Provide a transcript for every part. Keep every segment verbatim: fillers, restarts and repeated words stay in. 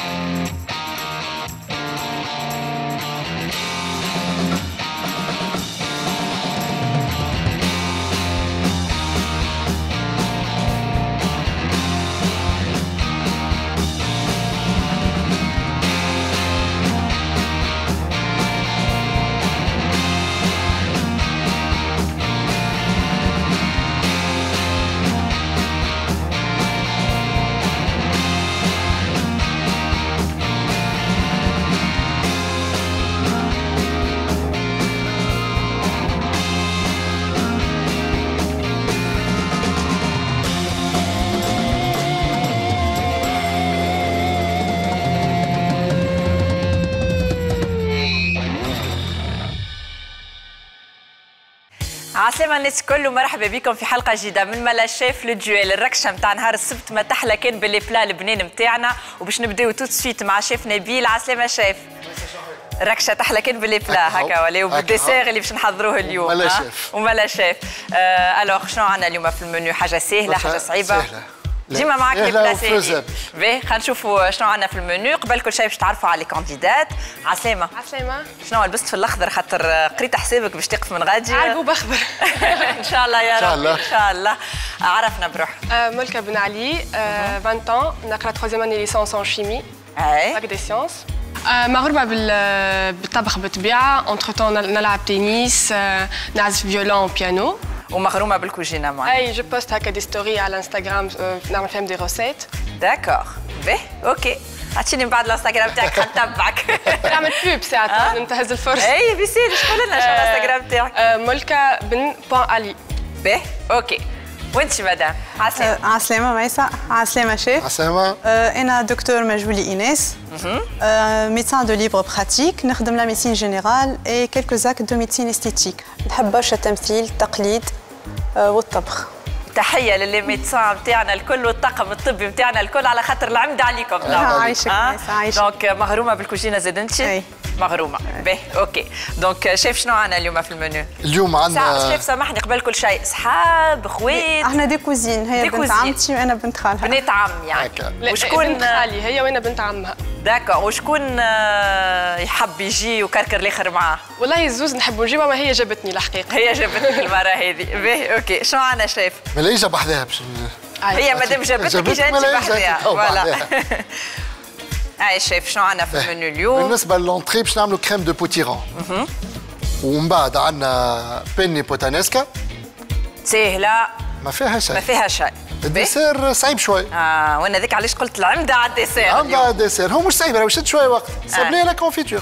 عسلامة الناس الكل ومرحبا بكم في حلقة جديدة من مالا شيف لو دويل. الركشة نتاع نهار السبت ما تحلى كان باللي بلا البنان نتاعنا، وباش نبداو توت سويت مع شيف نبيل. عسلامة شيف. الركشة تحلى كان باللي بلا هكا ولا وبالديسير اللي باش نحضروه اليوم. ومالا شيف ومالا شيف. آه الوغ شنو عندنا اليوم في المنيو؟ حاجة سهلة حاجة صعيبة؟ سهلة ديما معك لي بلاسي. باهي خلينا نشوفوا شنو عندنا في المنيو. قبل كل شيء باش تعرفوا على لي كانديدات. عسلامة. عسلامة. شنو لبست في الاخضر خاطر قريت حسابك باش تقف من غادي؟ عربو بخضر. ان شاء الله يا رب ان شاء الله. عرفنا بروح. آه ملكة بن علي، آه عشرين ans، نقرا troisième année licence en chimie. اي. باك دي سيونس. آه مغرومة بالطبخ بالطبيعة، اونتر تون نلعب تنس، آه نعزف فيولون وبيانو. ومغرومه بالكوجينه معايا. اي جو بوست هكا دي ستوري على انستغرام، نعمل فيهم دي روسيت. داكور باهي اوكي. عطيني من بعد الانستغرام تاعك نتبعك. نعمل بوب ساعات ننتهز الفرصه. اي بيصير شكون لنا شنو الانستغرام تاعك؟ ملكة بن بون علي. باهي اوكي. وانت مدام؟ عسلامة. عسلامة ميسا. عسلامة شيف. عسلامة. أنا دكتور مجهولي إيناس، médecin de libre pratique، نخدم لا ميديسين جينيرال et quelques actes de médecine esthétique. نحب برشا التمثيل، التقليد والطبخ. تحية للي ميدسان نتاعنا الكل والطاقم الطبي نتاعنا الكل على خاطر العمد عليكم. عايشك ميسا عايشك. دونك مغرومة بالكوجينة زاد انت؟ اي مغرومة. باهي اوكي. دونك شيف شنو عندنا اليوم في المنيو؟ اليوم عندنا شيف سامحني قبل كل شيء صحاب خوات؟ احنا دي كوزين، هي بنت عمتي وانا بنت خالها. بنت عم يعني. وشكون بنت خالي هي وانا بنت عمها. داكور. وشكون يحب يجي وكركر الاخر معاه؟ والله الزوز نحبوا نجيبها، ما هي جابتني الحقيقة. هي جابتني المرة هذه. باهي اوكي. شنو عندنا شيف؟ ملاهي جاب حذاها باش هي مادام جابتك اجا انت بحذاها. فوالا. اي شيف شنو عندنا في المنيو اليوم؟ بالنسبة للونتري باش نعملوا كريم دو بوتيرون. ومن بعد عندنا بيني بوتانيسكا. سهلة ما فيها شيء. ما فيها شيء. الديسير صعيب شوي. اه وانا ذيك علاش قلت العمدة على الديسير. عمدة على الديسير هو مش صعيب، راهو شد شوية وقت. سابلي لا كونفيتور.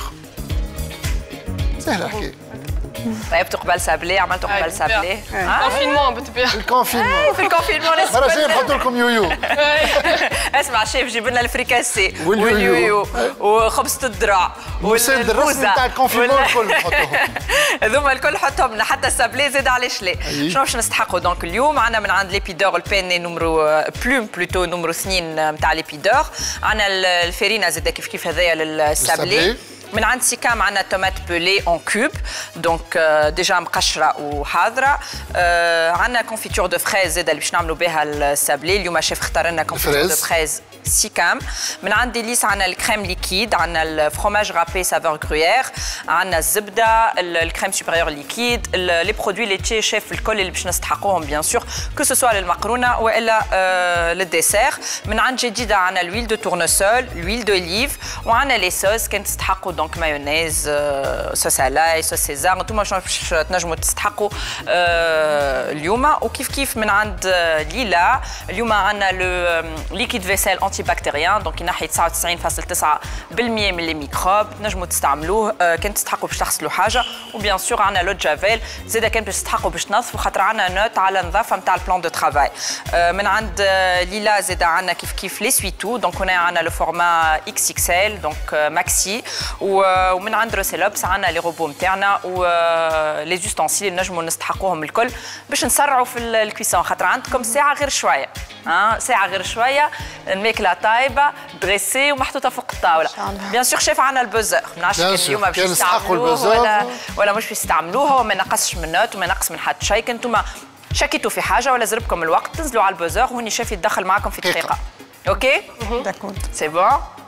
سهلة الحكاية. طيبتوا قبل سابلي؟ عملتوا قبل سابلي؟ كونفينمون بالطبيعة. الكونفينمون. في الكونفينمون. مرة جاية نحط لكم يويو. اسمع شيف جيب لنا الفريكاسي واليويو وخبزة الذراع والسد الرسمي تاع الكونفينمون الكل نحطوهم. هذوما الكل نحطهم لنا حتى السابلي زاد علاش لا. شنو باش نستحقوا دونك اليوم؟ عندنا من عند ليبيدور البين نمرو بلوم بلوتو نمرو اثنين نتاع ليبيدور. عندنا الفيرينا زاد كيف كيف هذايا للسابلي. من عند سيكام عندنا تومات بولي اون كوب دونك ديجا مقشره وحاضره. عندنا كونفيتور دو فريز زاد اللي باش نعملوا بها السابلي. اليوم الشيف اختار لنا كونفيتور دو فريز سيكام. من عند ديليس عندنا الكريم ليكيد، عندنا الفرomage رابي سافور غرويير، عندنا الزبده، الكريم سوبيريور ليكيد، لي برودوي ليتشي شيف الكل اللي باش نستحقوهم بيان سور كو سوسوا للمقرونه والا للديسير. من عند جديده عندنا الويل دو تورنسول، الويل دوليف، وعندنا لي صوص كان تستحقوا دونك مايونيز، صوص الاي، صوص سيزار، انتم شنو باش تنجموا تستحقوا اليوم. وكيف كيف من عند ليلا اليوم عندنا لو ليكيد فيسيل انتي بكتيريان دونك ينحي تسعة وتسعين فاصلة تسعة بالمية من لي ميكروب، تنجموا تستعملوه كان تستحقوا باش تغسلوا حاجه. وبيان سور عندنا لو جافيل زاد كان باش تستحقوا باش تنظفوا خاطر عندنا نوت على النظافه نتاع البلان دو ترافاي. من عند ليلا زاد عندنا كيف كيف لي سويتو دونك هنا عندنا لو فورما اكس اكس ال دونك ماكسي. ومن عند روسيلوبس عندنا لي روبو نتاعنا و لي زوستانسيل اللي نجموا نستحقوهم الكل باش نسرعوا في الكويسون خاطر عندكم ساعه غير شويه. ها ساعه غير شويه الماكله طايبه دريسي ومحطوطه فوق الطاوله. بيان سور شيف عندنا البوزور ما نعرفش اليوم باش يستعملوه ولا ولا مش باش يستعملوه. هو ما نقصش من نوت وما نقص من حتى شيء. كنتم شكيتوا في حاجه ولا زربكم الوقت تنزلوا على البوزور وهني شيف يتدخل معكم في دقيقه. اوكي داكور سي بون.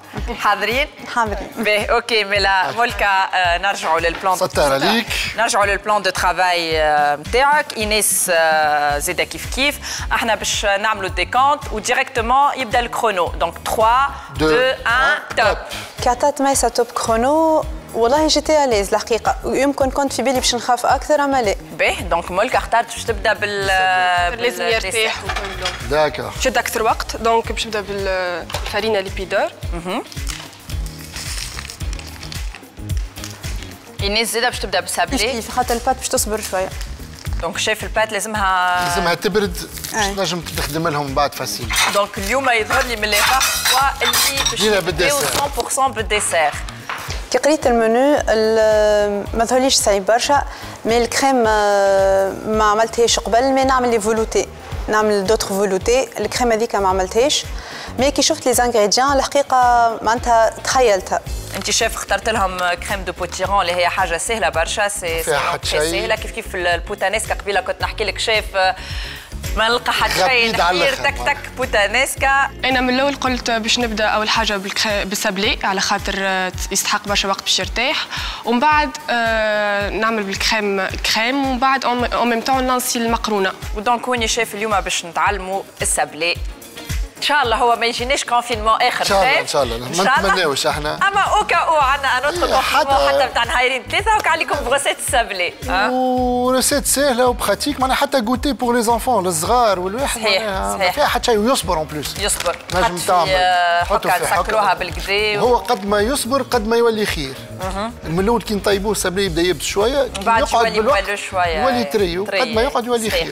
حاضرين؟ حاضرين. باهي اوكي ملا ملكة آه نرجعوا للبلان ستار عليك. نرجعوا للبلان دو ترافاي نتاعك. ايناس آه زاده كيف كيف. احنا باش نعملوا ديكونت وديريكتومون يبدا الكرونو. دونك ثلاثة اثنين واحد توب. كي عطات ميسا توب كرونو والله جيتي اليز الحقيقه، يمكن كنت في بالي باش نخاف اكثر اما لا. باهي دونك ملكة اختارت باش تبدا بال لازم يرتاح وكله. داكور. شد اكثر وقت دونك باش نبدا بالفارينه ليبيدور. ايناس زاده باش تبدا بالسابلي. كيف خاطر البات باش تصبر شويه. دونك شايف البات لازمها لازمها تبرد باش تنجم تخدم لهم بعد فاسيل. دونك اليوم يظهر لي من لي بارفوا اللي باش يبداو مية بالمية بالديسير. كي قريت المنيو ما ظهرليش صعيب برشا، مي الكريم ما عملتهاش قبل، مي نعمل لي فولوتي، نعمل دوتر فولوتي. الكريم هذيك ما عملتهاش، مي كي شفت لي زانغريديان الحقيقه معناتها تخيلتها. انت شايف اخترت لهم كريم دو بوتيرون اللي هي حاجه سهله برشا، سي سهله كيف كيف البوتانيسكا. قبيله كنت نحكي لك شايف ما نلقى حتى شيء نحير تك تك بوتانيسكا. انا من الاول قلت باش نبدا اول حاجه بالسابلي على خاطر يستحق برشا وقت باش يرتاح، ومن بعد آه نعمل بالكريم الكريم، ومن بعد اون ميم طون نانسي المقرونه. ودونك وين شايف اليوم باش نتعلموا السابلي ان شاء الله. هو ما يجيناش كونفينمون اخر. ان شاء الله ان شاء الله ما نتمناوش احنا، اما اوكا او عندنا ان اوتر كونفينمون حتى بتاع نهارين ثلاثه وك عليكم بغوسيت السابلي. وريسيت سهله وبراتيك، معناها حتى غوتي بور لي زونفون الصغار والواحد معناها ما فيها حتى شيء، ويصبر اون بلوس. يصبر نجم تعمل حكا نسكروها بالكدا. هو قد ما يصبر قد ما يولي خير. من الاول كي نطيبوه السابلي يبدا يبس شويه، يقعد يولي شويه يولي تريو، قد ما يقعد يولي خير.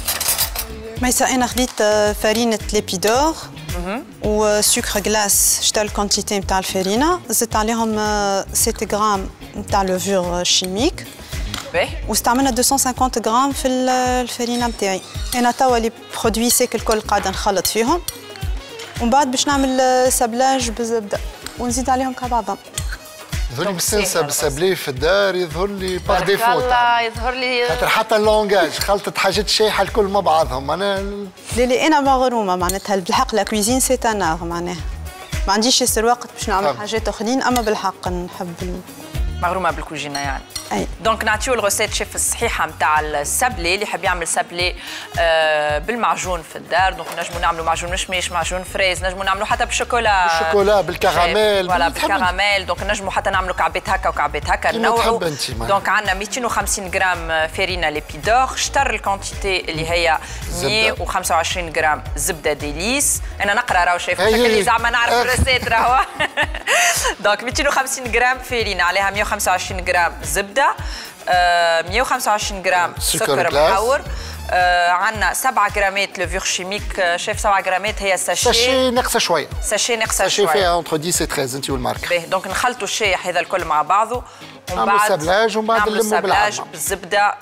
ميسا انا خديت فارينه ليبيدور وسكر غلاس، شتا الكونتيتي نتاع الفارينه، زدت عليهم ستة غرام نتاع لوفور شيميك، واستعملنا مئتين وخمسين غرام في الفارينه نتاعي. انا توا لي برودوي سيك الكل قاعده نخلط فيهم، ومن بعد باش نعمل سابلاج بالزبده ونزيد عليهم كاع بعضهم. يظهر لي مستنسه بالسابلي في الدار، يظهر لي باغ ديفو يظهر لي خاطر حتى اللونجاج خلطت حاجات شايحه الكل مع بعضهم. انا لا لا انا مغرومه معناتها بالحق لا كويزين سي ان ار، معناها ما عنديش ياسر وقت باش نعمل حاجات اخرين، اما بالحق نحب مغرومه بالكوجينه يعني. اي دونك نعطيو الغوسيت شيف الصحيحه نتاع السابلي. اللي يحب يعمل سابلي آه بالمعجون في الدار، دونك نجموا نعملوا معجون مشميش، معجون فريز، نجموا نعملوا حتى بالشوكولا بالشوكولا بالكراميل. فوالا بالكراميل. دونك نجموا حتى نعملوا كعبات هكا وكعبات هكا نوعوا. دونك عندنا مئتين وخمسين غرام فارينه ليبيدور، شطر الكونتيتي اللي هي مئة وخمسة وعشرين غرام زبده ديليس. انا نقرا راهو شايف شكلي زعما نعرف الريسيت راهو. دونك مئتين وخمسين غرام فارينه عليها مئة وخمسة وعشرين غرام زبده، آه مئة وخمسة وعشرين غرام سكر محور، آه عندنا سبعة غرامات لوفور شيميك. شايف سبعة غرامات هي ساشي ساشي ناقصه شويه، ساشي ناقصه شويه، ساشي فيها انتر عشرة و ثلاثة عشر انت والماركه. باهي دونك نخلطوا الشايح هذا الكل مع بعضه، ومن بعد سابلاج، ومن بعد نلموا بالعظمه بالزبده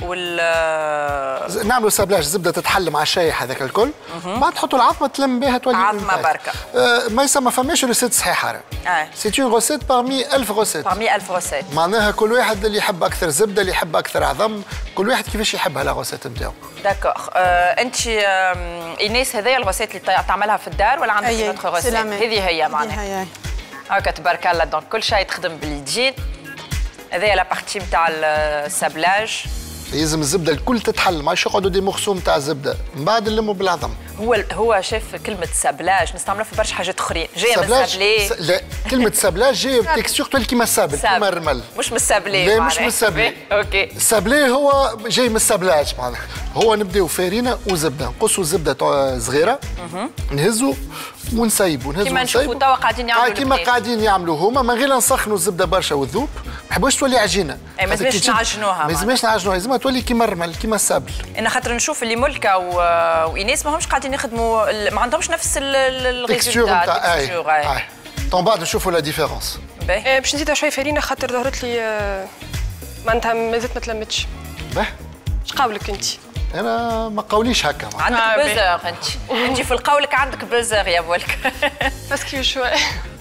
وال نعملوا سابلاج زبده تتحل مع الشايح هذاك الكل، بعد تحطوا العظمه تلم بها تولي عظمه بركه. آه ما يسمى فماش ريسيت صحيحه، اه سي اون روسيت بارمي ألف روسيت، بارمي ألف روسيت. معناها كل واحد اللي يحب اكثر زبده، اللي يحب اكثر عظم، كل واحد كيفاش يحبها لا روسيت نتاعو. داكوغ. آه انت آه ايناس هذايا الغوسيت اللي تعملها في الدار ولا عندك نوتخ غوسيت؟ هذه هي معناها هاكا تبارك الله. دونك كل شيء تخدم باليدين. هذايا لا بارتي نتاع السابلاج. لازم الزبده الكل تتحل، ماش يقعدوا دي مخصوم تاع الزبده، من بعد نلموا بالعظم. هو هو شاف كلمه سابلاج نستعملها في برشا حاجات اخرين، جايه من السابلي. س... لا كلمه سابلاج جايه بتكستور تولي كيما السابل، كيما الرمل. مش من السابلي. لا مش من السابلي. اوكي. السابلي هو جاي من السابلاج معناها. هو نبداو فارينه وزبده، نقصوا زبده صغيره، نهزوا ونسيبوا نهزوا كيما نشوفوا توا قاعدين يعملوا. آه كيما قاعدين يعملوا هما، من غير نسخنوا الزبده برشا وتذوب، ما نحبوش تولي عجينه. اي ما لازمش نعجنوها. ما لازمش نعجنوها، لازمها تولي كيما الرمل كيما السابل. انا خاطر نشوف اللي ملكه و... وايناس ماهمش قاعدين يخدموا، ما عندهمش نفس الريزولتا تاع اي طون بعد نشوفوا لا ديفيرونس. باهي باش نزيدها شويه فارينه خاطر ظهرت لي معناتها مازالت ما تلمتش. باهي اش قولك انت؟ انا ما قوليش هكا. عندك آه بزر انت انت في القولك عندك بزر يا ملكه. باسكو شويه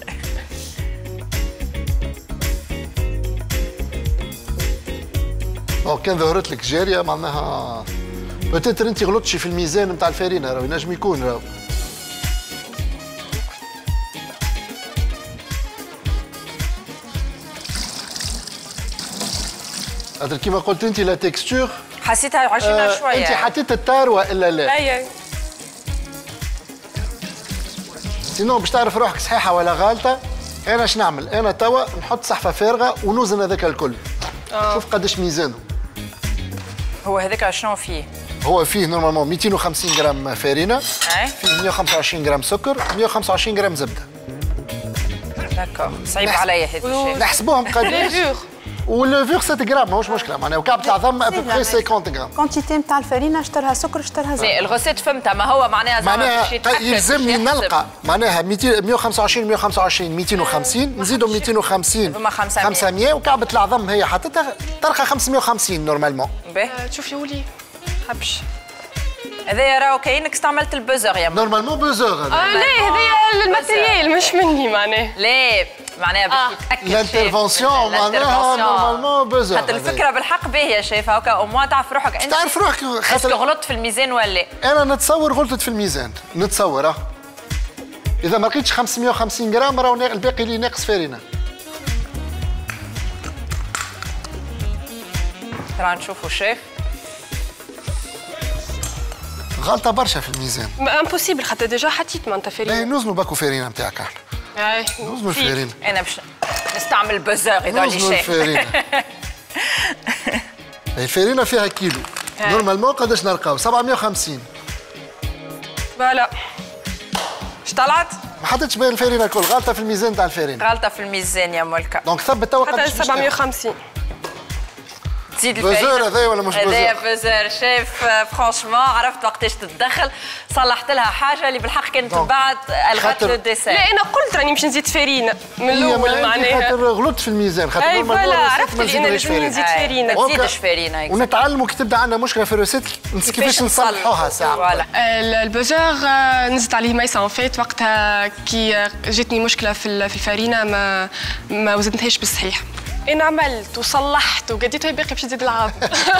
او كان ظهرت لك جاريه معناها بتاتر انت غلطتي في الميزان نتاع الفارينه، راهو ينجم يكون راهو. خاطر كيما قلت انت لا تكستور حسيتها عجينه شويه. انت حطيت التار والا لا؟ اي سينو باش تعرف روحك صحيحه ولا غالطه، انا اش نعمل؟ انا توا نحط صحفه فارغه ونوزن هذاك الكل. آه. شوف قداش ميزانه. هو هذاك شنو فيه؟ هو فيه نورمالمون مئتين وخمسين غرام فارينه، اي فيه مئة وخمسة وعشرين غرام سكر، مئة وخمسة وعشرين غرام زبده. داكور، صعيب عليا هذا الشيء. نحسبوهم قداش؟ ليفور والليفور ستة غرام ماهوش مشكله معناها وكعب تاع ضم ابوبخي خمسين غرام. كونتيتي نتاع الفارينه اشترها سكر اشترها زيت. الغوسيت فهمتها، ما هو معناها معناها يلزمني نلقى معناها مئة وخمسة وعشرين مئة وخمسة وعشرين مئتين وخمسين نزيدوا مئتين وخمسين خمسمية وكعبة العظم هي حطيتها تلقى خمسمية وخمسين نورمالمون. باهي تشوفي ولي حبش هذايا راهو كاينك استعملت البوزر يا ماما. نورمالمون بوزور هذا. اه ليه هذايا الماتيريال مش مني معناه. ليه معناها باش يتاكد الانترفونسيون معناها نورمالمون بوزور. خاطر الفكره بالحق باهيه شايفها هكا او موان تعرف روحك انت. تعرف روحك خاطر غلطت في الميزان ولا؟ انا نتصور غلطت في الميزان، نتصور اه. اذا ما لقيتش خمسمية وخمسين غرام راهو الباقي اللي ناقص فارينه. ترى نشوفوا شيف. غلطه برشا في الميزان. امبوسيبل خاطر ديجا حطيت معناتها فارينه. باهي نوزنوا باكو فارينه نتاعك احنا. اي نوزنوا الفارينه. انا باش نستعمل بوزور اذا لي نوزنوا شيف. الفارينه. الفارينه فيها كيلو. نورمالمون قداش نلقاو؟ سبعمية وخمسين. فوالا. اش طلعت؟ ما حطيتش بين الفارينه الكل، غلطه في الميزان تاع الفارينه. غلطه في الميزان يا ملكه. دونك ثبت توا قداش سبعمية وخمسين. تزيد الفارينه. بوزور هذايا ولا مش بوزور؟ هذايا بوزور شيف فرانشمون عرفت وقتاش تتدخل، صلحت لها حاجه اللي بالحق كانت من بعد الغت لو ديسير. لا انا قلت راني باش نزيد فارينه من الاول معناها. خاطر غلطت في الميزان خاطر اي فوالا عرفت اللي انا لازم نزيد فارينه. ما تزيدش فارينه. ونتعلموا كي تبدا عندنا مشكله في الروسيت كيفاش نصلحوها ساعه. البوزور نزلت عليه ميسه اون فيت وقتها كي جاتني مشكله في في الفارينه ما ما وزنتهاش بالصحيح. انا عملت وصلحت وقديت هي باقي باش تزيد العظم.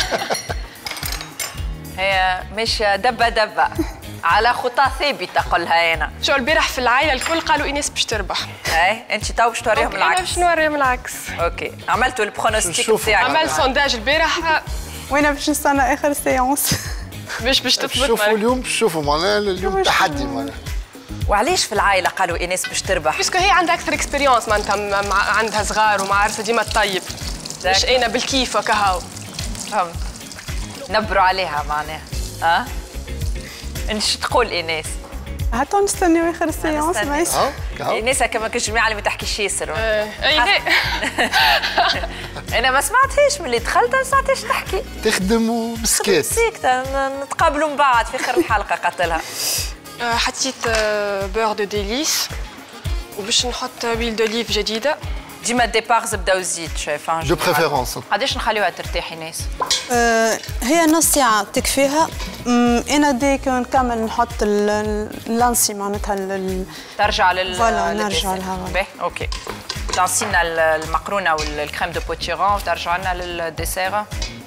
هي مش دبه دبه على خطى ثابته قولها انا. شو البارح في العائله الكل قالوا ايناس باش تربح. اي انت تو باش توريهم العكس. انا باش نوريهم العكس. اوكي عملتوا البرونوستيك تاعك. عملت سونداج البارح. وانا باش نستنى اخر سيونس. باش باش تثبت. شوفوا اليوم شوفوا معناها اليوم تحدي معناها. وعلاش في العائله قالوا ايناس باش تربح؟ باسكو هي عندها اكثر اكسبيريونس معناتها عندها صغار وما عارفه ديما تطيب. مش انا بالكيف هكا. فهمت. نبروا عليها معناها. ها؟ انت تقول ايناس؟ هاتوا نستنيو اخر السيونس ماشي. ايناس هكا ماكش جماعه اللي ما تحكيش ياسر. اي لا. انا ما سمعتهاش ملي دخلت ما سمعتهاش تحكي. تخدم وبسكات. ساكته نتقابلوا من بعد في اخر الحلقه قتلها. حطيت بور دو ديليس وباش نحط ويل دوليف جديده. ديما الديبار زبده وزيت شايفه. دو بريفيرونس. قداش نخليوها ترتاح ايناس؟ آه هي نص ساعه تكفيها. انا ديك نكمل نحط اللانسي معناتها ترجع لل فوالا نرجع لها. باهي اوكي. تنسينا المقرونه والكريم دو بوتيرون وترجع لنا للديسير.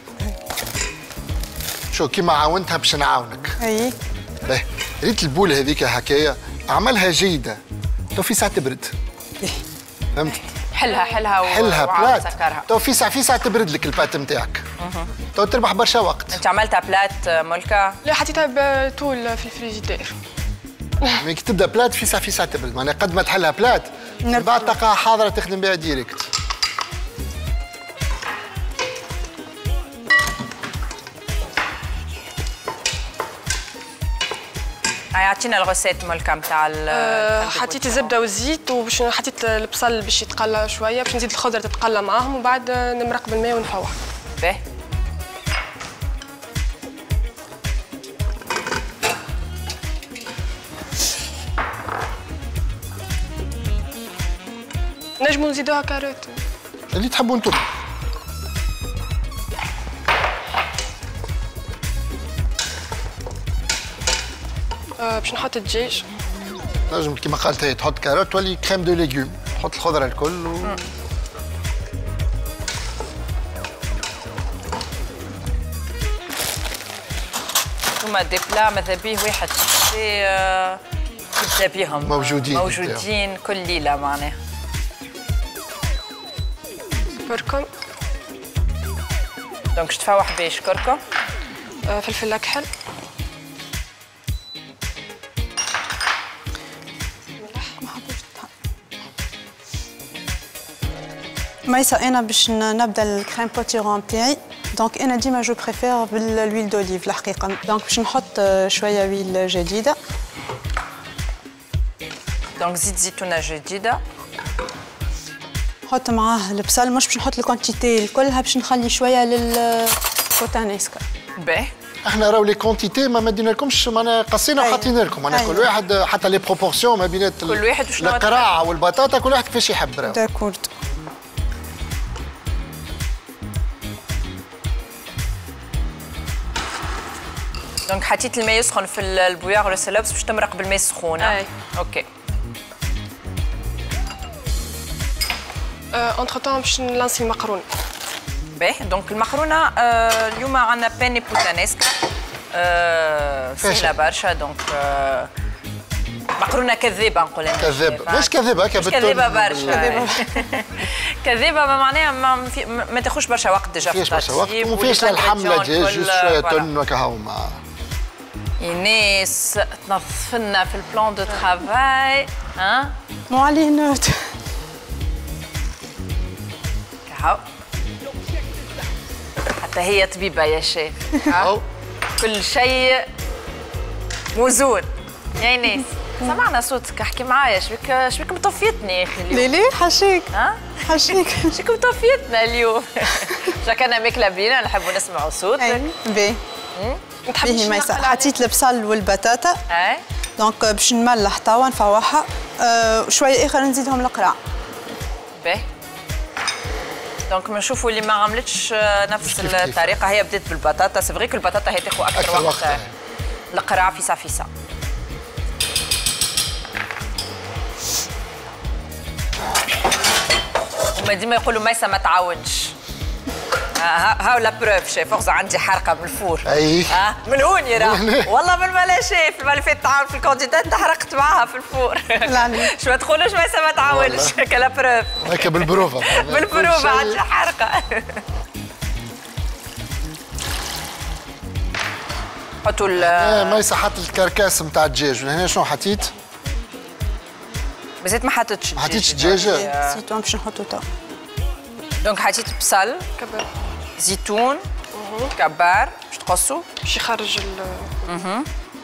شو كيما عاونتها باش نعاونك. اي باهي ريت البوله هذيك حكايه اعملها جيده تو في ساعه تبرد. فهمت؟ حلها حلها و... حلها بلات تو في ساعه في ساعه تبرد لك البات نتاعك. تو تربح برشا وقت. انت عملتها بلات ملكه؟ لا حطيتها بطول في الفريجيدير. مي كي تبدا بلات في ساعه في ساعه تبرد معناها قد ما تحلها بلات من بعد تلقاها حاضره تخدم بها ديريكت. يعطينا الغوسيت ملكه نتاع أه حطيت الزبده والزيت وباش حطيت البصل باش يتقلى شويه باش نزيد الخضره تتقلى معاهم وبعد نمرق بالماء ونفوح. باهي. نجموا نزيدوها كاروت اللي تحبوا انتم. أه باش نحط الدجاج. نجم كيما قالت هي تحط كاروت تولي كريم دو ليغوم، تحط الخضره الكل و... هما دي بلا ماذا بيه واحد في يبدا بيهم موجودين موجودين كل ليله معناها. بركم دونك باش تفوح باش كركم فلفل اكحل ميسا انا باش نبدا الكريم بوتيرون تاعي دونك انا ديما جو بريفير بالويل دوليف الحقيقه دونك باش نحط شويه ويل جديده دونك زيت زيتونه جديده نحط معاه البصل مش باش نحط الكونتيتي كلها باش نخلي شويه للبوتانيسكا باهي احنا راهو لي كونتيتي ما مدينا لكمش معناها قصينا وحاطين لكم معناها كل واحد حتى لي بروبورسيون ما بينات كل واحد وشنو القراع والبطاطا كل واحد كيفاش يحب راهو داكورد دونك حطيت الماء يسخن في البويار ولا السلابس باش تمرق بالماء السخون اي اوكي انتر طون باش نلانسي المقرونه باهي دونك المقرونه آه اليوم عندنا باني بوتانيسكا آه سهله برشا دونك آه مقرونه كذابه نقول انا كذابه مش كذابه مش كذابه برشا كذابه معناها ما, ما تاخذش برشا وقت ديجا في برشا وقت وما فيهاش الحمله دجاج جوست شويه تن وكهو مع ايناس تنظف لنا في البلان دو ترافاي ها مو عليه نوت كهو حتى هي طبيبه يا شيخ كل شيء موزون يا ايناس سمعنا صوتك احكي معايا شبيك شبيك مطفيتني يا اخي اليوم ليلي حشيك ها حشيك شبيك مطفيتنا اليوم جاك انا ماكله بينا نحبوا نسمعوا صوتك باهي باهي ميسا حطيت البصل والبطاطا اي دونك باش نملح توا نفوحها أه شويه اخر نزيدهم القراع باهي دونك نشوفوا اللي ما عملتش نفس الطريقه هي بدات بالبطاطا سي فغي كو البطاطا هي تاخذ اكثر, أكثر وقت, وقت. القراع فيسا فيسا هما ديما يقولوا ميسا ما تعاونش هاو لا بروف شيف فوق عندي حرقه من الفور اي ها من هون يرى والله من ملا شيف المره اللي فاتت تعاون في الكونديدات حرقت معاها في الفور شو ما تقولوش ميسا ما تعاونش كلا بروف هكا بالبروفه بالبروفه عندي حرقه حطوا ال ميسا حط الكركاس نتاع الدجاج هنا شنو حطيت؟ مازال ما حطيتش الدجاج ما حطيتش الدجاجه زيتون باش نحطو توا دونك حطيت بصل كبار زيتون كبار باش تقصوا باش يخرج ال اها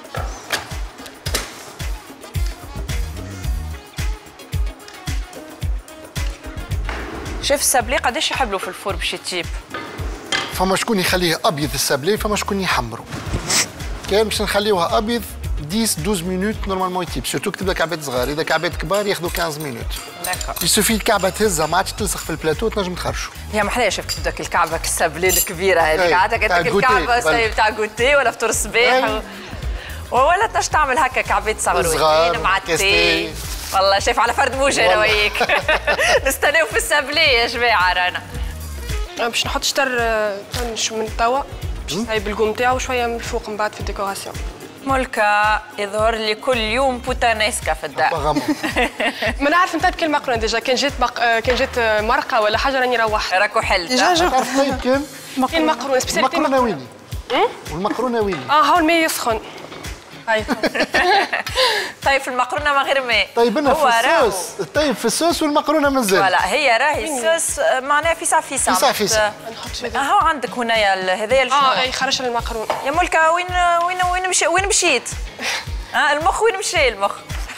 شيف السابلي قداش يحبلوا في الفور باش يطيب؟ فما شكون يخليه ابيض السابلي فما شكون يحمرو كان باش نخليوها ابيض عشرة اثنا عشر مينوت نورمالمون يطيب سورتو كتب لك كعبات صغار اذا كعبات كبار ياخذوا خمسطاش مينوت داكور يسوفي الكعبه تهزها ما عادش تلصق في البلاتو تنجم تخرجوا هي محلاها شوف كتبدك الكعبه كالسابلي الكبيره هذيك عادك هذيك الكعبه تاع غوتي ولا فطور الصباح ولا تنجم تعمل هكا كعبات صغيرين مع التي والله شايف على فرد موجه انا وياك نستناو في السابلي يا جماعه رانا باش نحط شطر طنش من توا باش نسيب القوم تاعو شويه من الفوق من بعد في الديكوراسيون ملكة يظهر لي كل يوم بوتانيسكا في الدار ما نعرف نطيب كل مقرونه ديجا كان جات بق... كان جات مرقه ولا حاجه راني روحت راكو حلت ديجا طيب كان كاين مقرونه سبيسياليتي المقرونه ويلي والمقرونه ويلي اه هاو الماء يسخن هاي طيب في المقرونه من غير ماء طيبنا في الصوص طيب في الصوص والمقرونه مازال فوالا هي راهي الصوص معناها فيسا فيسا فيسا فيسا هاو عندك هنايا هذايا اه اي خرج المقرونه يا ملكة وين وين وين مشي وين مشيت؟ ها المخ وين مشى المخ؟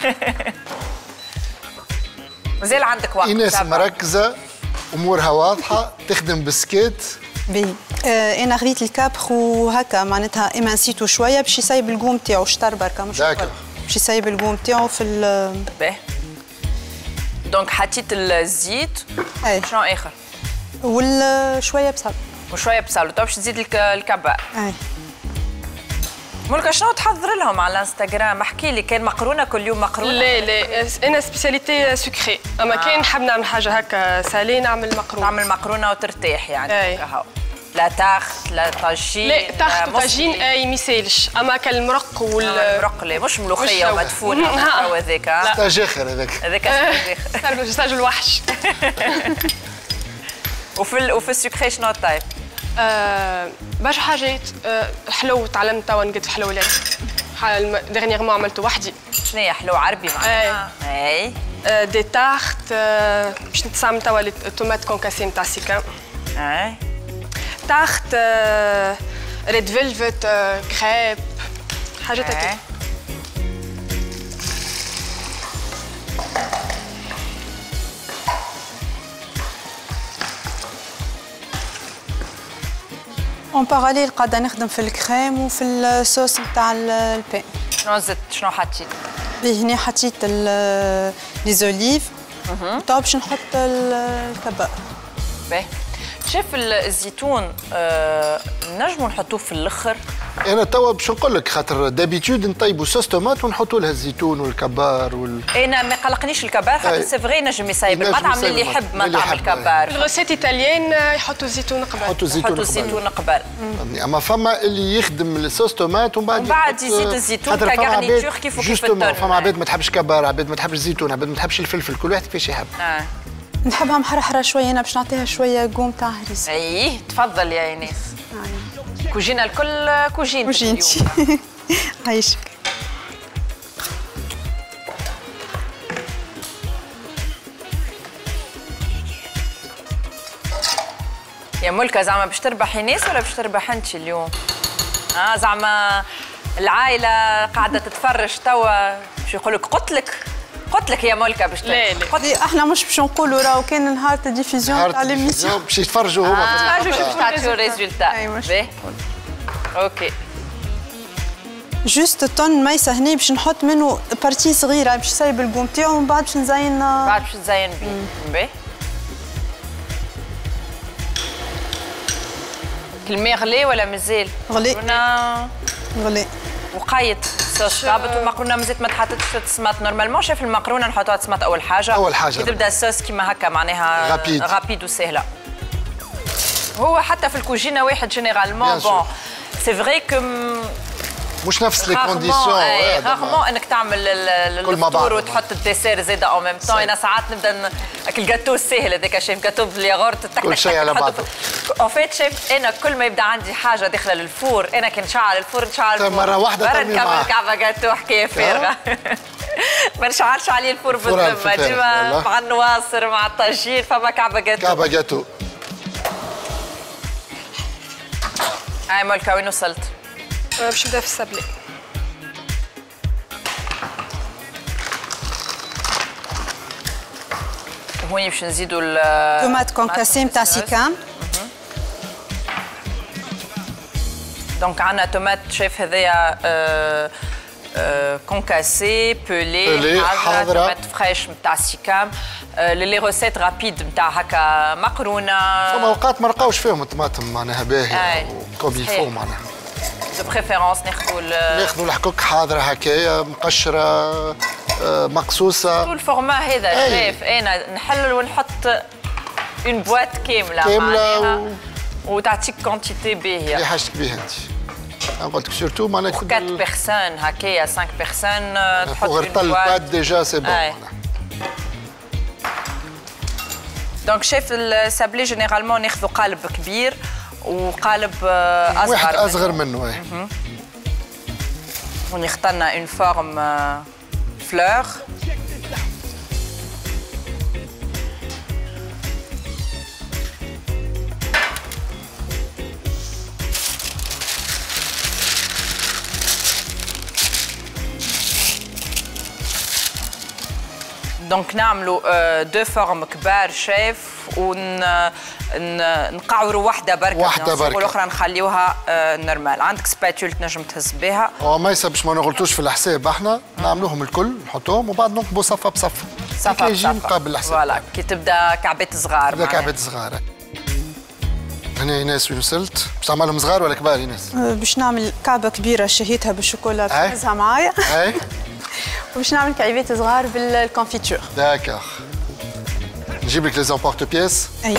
مازال عندك وقت ايناس مركزه امورها واضحه تخدم بسكيت باهي آه انا خذيت الكابخ وهكا معناتها امانسيتو شويه باش يسيب القوم تاعو شطر بركا مش باش يسيب القوم تاعو في ال باهي دونك حطيت الزيت اي شنو اخر؟ وشويه بصل وشويه بصل وتو باش تزيد الكبار اي ملكة شنو تحضر لهم على الانستغرام؟ احكي لي كان مقرونه كل يوم مقرونه؟ لا لا انا سبيسياليتي سكري اما آه. كان نحب نعمل حاجه هكا سالي نعمل مقرونه تعمل مقرونه وترتاح يعني هاو لا تاخت لا طاجين لا تاخت وطاجين اي ما يسالش اما كالمرق وال المرق لا مش ملوخيه ومدفونه وهذاك ستاج اخر هذاك هذاك ستاج ستاج الوحش وفي وفي السكري شنو طيب؟ آه برشا حاجات آه حلو تعلمت توا نقد في حلويات. ديرنييرمون عملته وحدي. شنو هي حلو عربي معناها؟ اي اي دي تارت باش نستعمل توا الطوماط كونكاسي نتاع سيكان. اي تارت ريد فيلفت كريب حاجات هكا. اون باراليل قاعده نخدم في الكريم وفي الصوص نتاع البان. شنو زدت شنو حطيت؟ هنا حطيت لي زوليف توا باش نحط الكبار. باهي شاف الزيتون آه نجموا نحطوه في الاخر. انا توا باش نقول لك خاطر دابيتود نطيبوا صوص طوماط ونحطوا لها الزيتون والكبار وال انا ما قلقنيش الكبار خاطر سي فغي نجم يصايب المطعم اللي يحب مطعم الكبار. الغوسيت ايطاليين يحطوا الزيتون قبل. يحطوا الزيتون يحطوا الزيتون قبل. اما فما اللي يخدم الصوص طوماط ومن بعد ومن بعد يزيد الزيتون كغارنيتور كيف وكيف التون. فما عباد ما تحبش كبار، عباد ما تحبش الزيتون، عباد ما تحبش الفلفل، كل واحد كيفاش يحب. اه نحبها محرحره شويه، انا باش نعطيها شويه قوم تاع هريس. ايه تفضل يا ايناس. كوجينا الكل كوجين كوجينتي. عايشك. يا ملكة زعما باش تربح ايناس ولا باش تربح انت اليوم؟ اه زعما العائلة قاعدة تتفرج توا باش يقول لك قلت لك قلت لك يا ملكة باش لا لا قلت احنا مش باش نقولوا راهو كان نهار الديفيزيون تاع ليميسيون باش يتفرجوا هما. اه باش تعطيو الريزولتا. باهي اوكي. جوست طن ميسه هنا باش نحط منه بارتي صغيره باش نسيب القوم تاعو ومن بعد باش نزين. بعد باش نزين بيه. باهي الماء غلي ولا مازال؟ غلي. قلنا غلي. وقايت الصوص طابت والمقرونه مازالت ما تحطتش الطماط. نورمالمون شايف المقرونه نحطوها الطماط اول حاجه. اول حاجه كي تبدا الصوص كيما هكا معناها غابيد غابيد وسهله. هو حتى في الكوجينه واحد جينيرالمون بون سي فري كو مش نفس لي كونديسيون. رغمون انك تعمل الفطور وتحط الديسير زاده او ميم طون. انا ساعات نبدا الجاتو الساهل هذاك شايف جاتو بالياغورت تك كل شيء على بعضه. اون فيت شايف انا كل ما يبدا عندي حاجه داخله للفور انا كي نشعل الفور نشعل الفور مره واحده برا نكمل كعبه جاتو حكايه فارغه. ما نشعلش عليه الفور بالذمه ديما مع النواصر مع الطاجين فما كعبه جاتو. كعبه جاتو. هاي ملكة وين وصلت؟ باش نبدا في السابلي. هوني باش نزيدوا الطوماط كونكاسي نتاع سيكام. دونك عندنا طوماط شايف هذايا أه أه كونكاسي بولي حاضره طوماط فريش نتاع سيكام. أه لي روسيت رابيد نتاع هكا مقرونه. فما اوقات ما نلقاوش فيهم الطماطم معناها باهيه كوم يلفو معناها. دو بريفيرونس ناخذوا ناخذوا الحكوك حاضره هكايا مقشره مقصوصه. طول الفورما هذا شايف انا نحلل ونحط اون بواط كامله كامله و... وتعطيك كونتيتي باهيه اللي حاجتك بها انت. انا قلت لك سورتو معناها أربعة بيرسون هكايا خمسة بيرسون تحط غير طل بات ديجا سي بون. دونك شايف السابلي جينيرالمون ناخذوا قالب كبير وقالب اصغر واحد اصغر منه. اي ونختارنا اون فورم فلور. دونك نعملوا دو فورم كبار شايف ونقعروا واحده بركه واحده بركه والاخرى نخليوها نورمال. عندك سباتول تنجم تهز بها. اه ما باش ما نغلطوش في الحساب احنا نعملوهم الكل نحطوهم وبعد ننقبوا صفه بصفه. صفه يجي مقابل الحساب. فوالا كي تبدا كعبات صغار. تبدا كعبات صغار. هنا ايناس وين وصلت؟ باش تعملهم صغار ولا كبار ايناس؟ باش نعمل كعبه كبيره شهيتها بالشوكولا تهزها معايا. اي وباش نعمل كعيبات صغار بالكونفيتور. داكوغ. نجيب لك لي زامبورت بياس. اي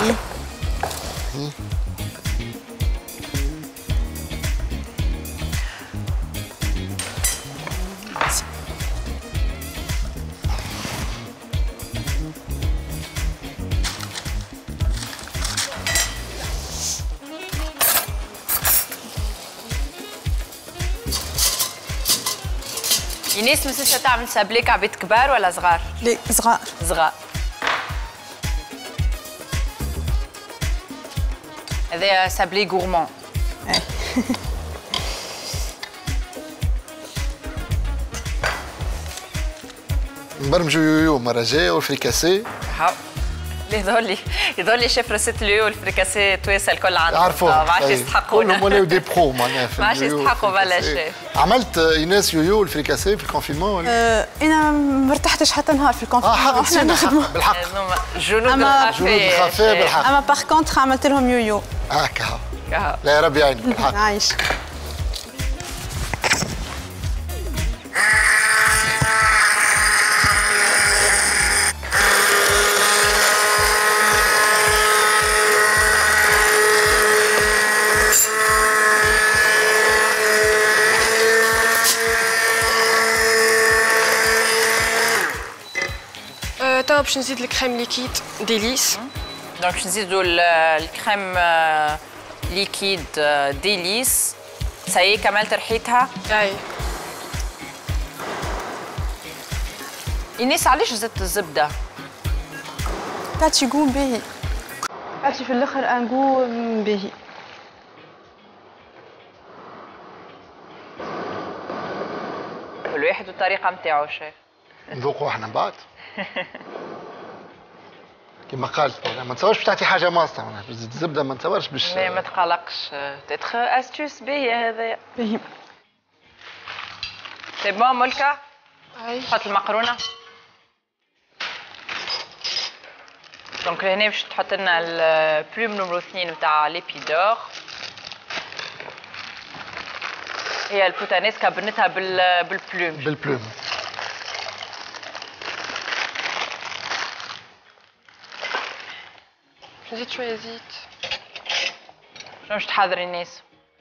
ايناس مسيتها تعمل سابلي كعبات كبار ولا صغار؟ لا صغار. صغار. هذا سابلي غورمون. نبرمجوا يويو مرة جاية والفريكاسي. يظهر لي يظهر لي شيف ريسيت اليو والفريكاسي تويسا الكل عندهم. عرفوهم. ما عادش يستحقونا. كلهم ولاو دي برو معناها في ما عادش يستحقوا بلا شيء. عملت ايناس يويو والفريكاسي في الكونفينمون ولا؟ أه انا ما ارتحتش حتى نهار في الكونفينمون. اه حق نسينا بالحق. جنود الخفاء. جنود الخفاء بالحق. اما باغ كونتخ عملت لهم يويو. هكا. لا يا ربي يعينك بالحق. عايش. توا باش نزيد الكريم ليكيد ديليس. دونك باش نزيدو الكريم ليكيد ديليس. سايي كملت ريحتها؟ اي. ايناس علاش زدت الزبده؟ تعطي جو باهي. تعطي في الاخر ان جو باهي. كل واحد والطريقه نتاعو شيف. نذوقوا احنا بعد. كما قالت ما تصورش باش تعطي حاجه ماصه معناها باش تزيد الزبده ما تصورش باش. لا ما تقلقش تتخ استوس باهيه هذايا. باهي. سي بون ملكه؟ اي. تحط المقرونه. دونك هنا باش تحط لنا البلوم نمرو اثنين نتاع ليبيدور. هي البوتانيسكا بنتها بال بالبلوم. بالبلوم. نزيد شويه زيت. شنو باش تحضري ايناس؟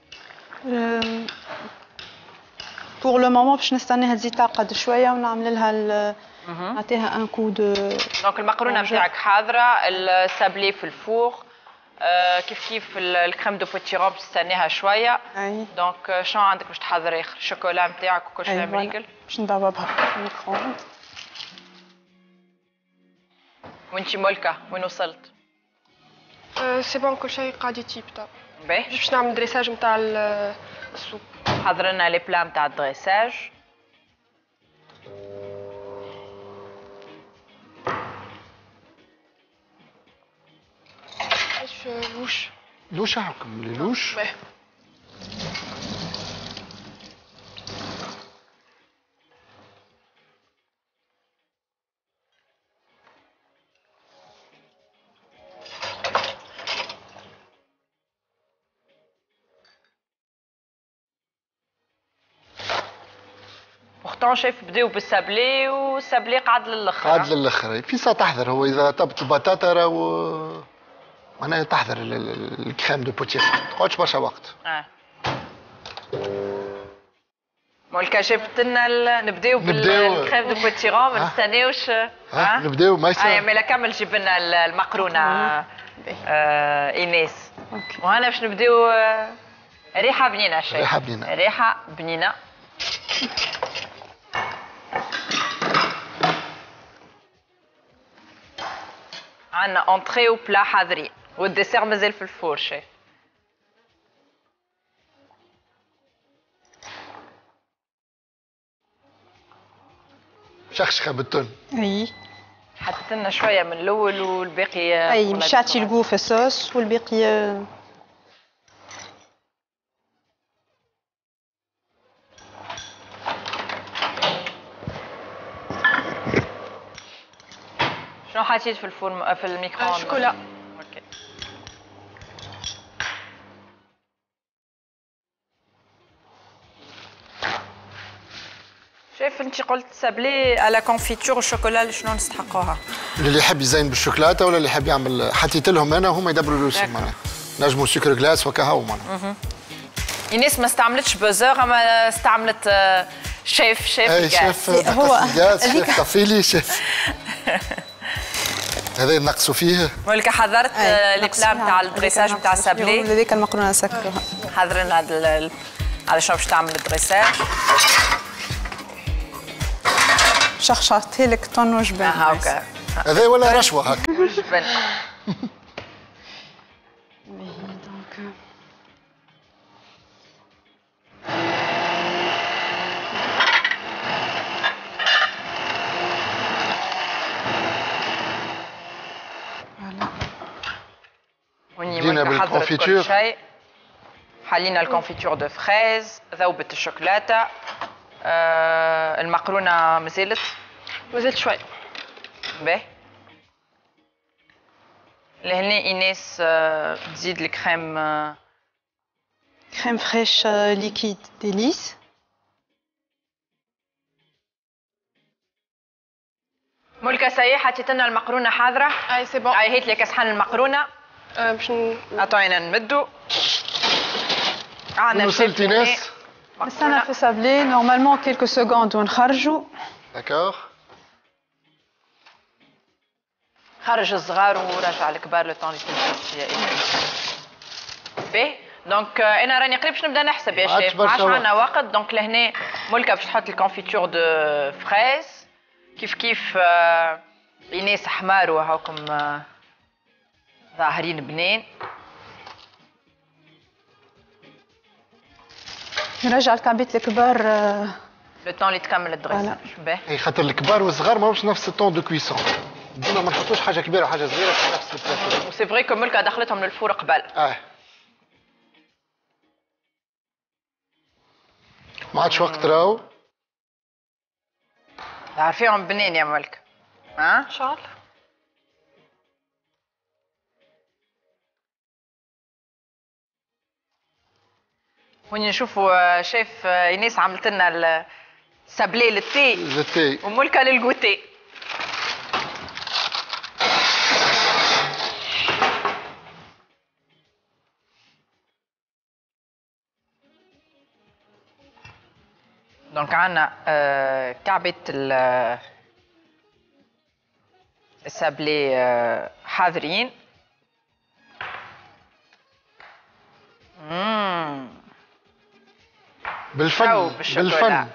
بور لو مومون باش نستناها تزيد تعقد شويه ونعمل لها نعطيها ان كو دو. دونك المقرونه نتاعك حاضره، السابلي في الفور، آه كيف كيف الكريم دو بوتيرون باش تستناها شويه. اي. دونك شنو عندك باش تحضري اخر؟ الشوكولا نتاعك وكل شيء مريقل. باش نضربها في الميكرووند. وانتي ملكه وين وصلت؟ أه سي بون كل شيء قاعد يطيب تو. باهي. باش نعمل دريساج نتاع السوب. حضر لنا لي بلا نتاع الدريساج. ايش لوش؟ لوش هاكم لي لوش؟ باهي. بورتون شايف بداو بالسابلي والسابلي قعد للاخر. قعد للاخر في ساعه تحضر. هو اذا طبت البطاطا راهو معناها تحضر الكريم دو بوتير ما تقعدش برشا وقت. اه ملكه جبت لنا نبداو بالكريم دو بوتيرون ما نستناوش. اه نبداو ما يصير. اه مالا كمل جيب لنا المقرونه آه ايناس. اوكي. وهنا باش نبداو ريحه بنينه شيء. ريحه بنينه. ريحه بنينه. عندنا انتري وبلا حاضرين والديسير مازال في الفور شيف. شخشخه بالتون. اي. حطيت لنا شويه من الاول والباقي. اي باش تعطي الجو في الصوص والباقي. شنو حطيت في الفرن في الميكرووند؟ شوكولا. اوكي. شايف انت قلت سابلي على كونفيتور والشوكولا شنو نستحقوها؟ اللي يحب يزين بالشوكولاته ولا اللي يحب يعمل حطيت لهم انا هما يدبروا روسهم معناها. نجموا سكر جلاس وكهو معناها. ايناس ما استعملتش بوزور اما استعملت شيف شيف اي شيف هو شيف طفيلي شيف. هذا نقصوا فيه. ملكه حضرت لي بلا نتاع الدريساج نتاع السابلي. هذيك المقرونه نسكروها. حضرنا هذا على شنو باش تعمل الدريساج. شخشعت لك طن وجبان. هاكا هذا ولا رشوه هكا. وجبان. دينا بالكونفيتور. حلينا الكونفيتور دو فريز، ذوبة الشوكولاتة. آه المقرونة مازالت؟ مازالت شوي. باهي. لهنا ايناس آه تزيد الكريم. آه كريم فريش آه ليكيد ديليس. ملكة سايي حطيت لنا المقرونة حاضرة. اي سي بون. اي هيت لك صحن المقرونة. أه باش عطينا نمدو. عندنا وصلت ايناس. نستنى في سابلي نورمالمون كيلكو سكوند ونخرجوا. داكوغ. خرج الصغار ورجع الكبار لو طون اللي تلبس يا ايناس. باهي دونك انا راني قريب باش نبدا نحسب يا شيف. ما عادش عندنا وقت. دونك لهنا ملكة باش تحط الكونفيتور دو فريز. كيف كيف آه ايناس حمار وهاكم آه ظاهرين بنين. نرجع الكعبيت الكبار لو طون اللي تكمل الدريس. باهي. اي خاطر الكبار والصغار ماهمش نفس الطون دو كويسون. ديما ما نحطوش حاجه كبيره وحاجه صغيره في نفس البلاتو. وسي فري كو ملكة دخلتهم للفور قبل. اه ما عادش وقت راهو. عارفيهم بنين يا ملكة. ها؟ ان شاء الله. هوني نشوفوا شيف ايناس عملت لنا السابلي للتي. للتي. وملكة للغوتي. دونك عندنا آه كعبة السابلي آه حاضرين. مم. بالفن بالفن.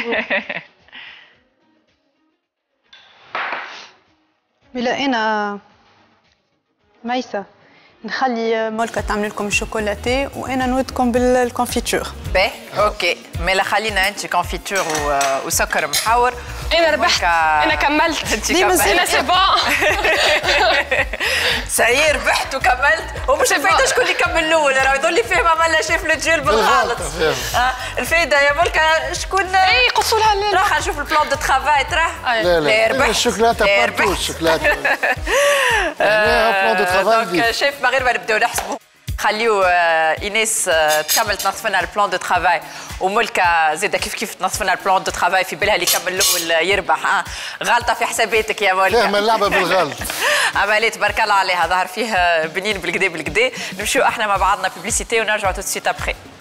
بلا انا ميسة نخلي ملكة تعمل لكم الشوكولاتي وانا نودكم بالكونفيتور. باهي اوكي. مالا خلينا انت كونفيتور وسكر محور. انا ربحت. انا كملت. انت كملت. انا سي بون. سعيد ربحت وكملت. ومش الفايده شكون اللي كمل الاول. راه يظل لي فاهمه مالا شاف الجيل بالغلط. آه الفايده يا ملكة شكون. اي قصوا لها الليل. راح نشوف البلان دو ترافاي تراه. لا لا ربحت. الشوكولاته بارتو الشوكولاته. هنا بلان دو ترافاي. دونك شيف ما غير ما نبداو نحسبوا. خليو ايناس تكمل تنظف لنا البلان دو ترافاي. وملكة زاده كيف كيف تنظف لنا البلان دو ترافاي في بالها اللي يكمل الاول يربح. اه غلطه في حساباتك يا ملكة. فاهمه اللعبه بالغلط. عمليه تبارك الله عليها ظهر فيها بنين بالكدا بالكدا. نمشيو احنا مع بعضنا ببليسيتي ونرجعوا تو سيت ابخي.